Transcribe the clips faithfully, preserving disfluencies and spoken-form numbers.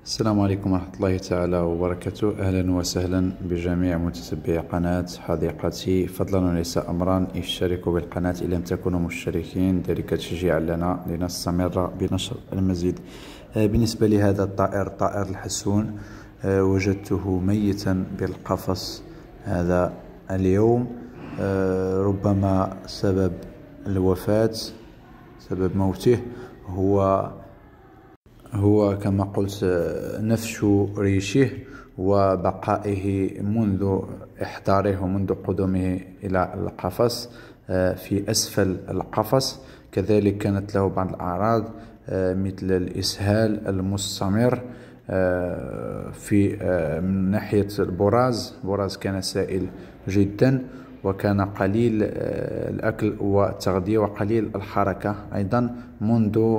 السلام عليكم ورحمة الله تعالى وبركاته. أهلا وسهلا بجميع متتبعي قناة حديقتي. فضلا وليس أمرا اشتركوا بالقناة إن لم تكونوا مشتركين، ذلك تشجيعا لنا لنستمر بنشر المزيد. بالنسبة لهذا الطائر، طائر الحسون، وجدته ميتا بالقفص هذا اليوم. ربما سبب الوفاة، سبب موته هو هو كما قلت نفش ريشه وبقائه منذ إحضاره ومنذ قدومه إلى القفص في أسفل القفص. كذلك كانت له بعض الأعراض مثل الإسهال المستمر في من ناحية البراز. البراز كان سائل جدا، وكان قليل الأكل والتغذية وقليل الحركة أيضا منذ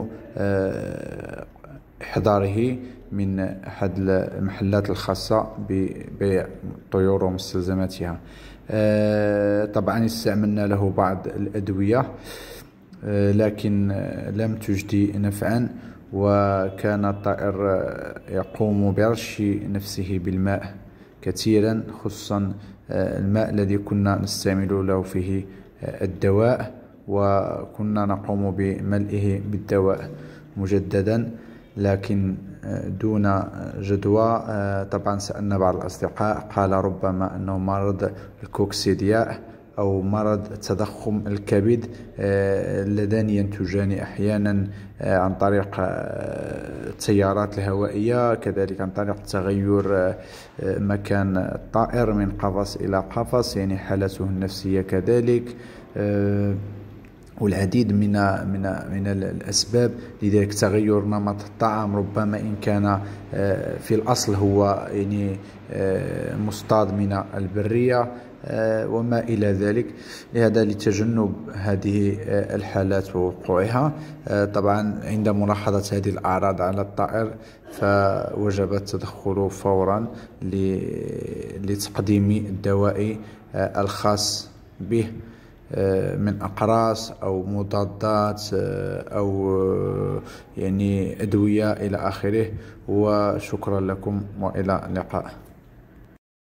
إحضاره من أحد المحلات الخاصة ببيع الطيور ومستلزماتها. طبعا استعملنا له بعض الأدوية لكن لم تجدي نفعا، وكان الطائر يقوم برش نفسه بالماء كثيرا، خصوصا الماء الذي كنا نستعمل له فيه الدواء، وكنا نقوم بملئه بالدواء مجددا لكن دون جدوى. طبعا سألنا بعض الأصدقاء، قال ربما أنه مرض الكوكسيدياء أو مرض تضخم الكبد، اللذان ينتجان أحيانا عن طريق التيارات الهوائية، كذلك عن طريق تغير مكان الطائر من قفص إلى قفص، يعني حالته النفسية كذلك، والعديد من من من الأسباب. لذلك تغير نمط الطعام، ربما إن كان في الأصل هو يعني مصطاد من البرية وما إلى ذلك. لهذا لتجنب هذه الحالات ووقوعها، طبعا عند ملاحظة هذه الأعراض على الطائر فوجب التدخل فورا لتقديم الدواء الخاص به من أقراص أو مضادات أو يعني أدوية إلى آخره. وشكرا لكم وإلى اللقاء.